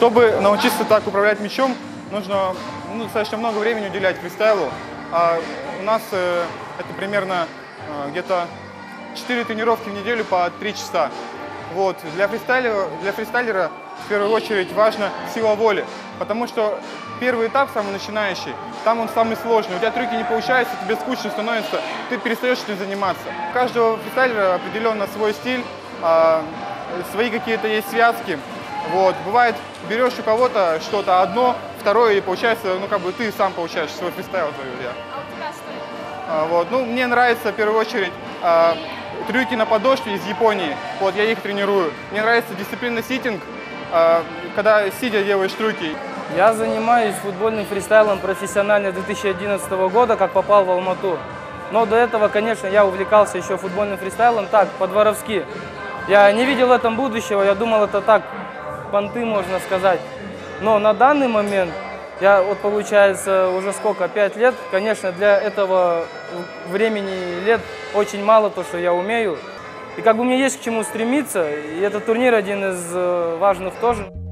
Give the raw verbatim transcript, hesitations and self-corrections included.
Чтобы научиться так управлять мячом, нужно ну, достаточно много времени уделять фристайлу. А у нас э, это примерно э, где-то четыре тренировки в неделю по три часа. Вот. Для фристайлера, для фристайлера в первую очередь важна сила воли, потому что первый этап, самый начинающий, там он самый сложный. У тебя трюки не получаются, тебе скучно становится, ты перестаешь этим заниматься. У каждого фристайлера определенно свой стиль, э, свои какие-то есть связки. Вот. Бывает, берешь у кого-то что-то одно, второе, и получается, ну как бы ты сам получаешь свой фристайл. Я. А у тебя что? А, вот. Ну, мне нравится в первую очередь а, трюки на подошве из Японии. Вот, я их тренирую. Мне нравится дисциплина ситинг, а, когда сидя делаешь трюки. Я занимаюсь футбольным фристайлом профессионально с две тысячи одиннадцатого года, как попал в Алмату. Но до этого, конечно, я увлекался еще футбольным фристайлом так, по-дворовски. Я не видел в этом будущего, я думал, это так, понты, можно сказать. Но на данный момент, я вот получается уже сколько, пять лет, конечно, для этого времени и лет очень мало то, что я умею. И как бы мне есть к чему стремиться, и этот турнир один из важных тоже.